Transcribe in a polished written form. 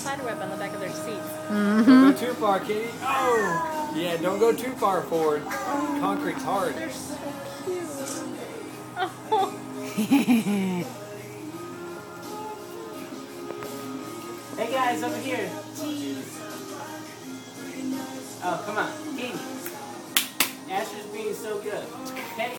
spider web on the back of their seats. Don't go too far, Katie. Oh! Yeah, don't go too far forward. Concrete's hard. They're so cute. Oh. Hey guys, over here. Oh, come on. Katie. Asher's being so good. Hey.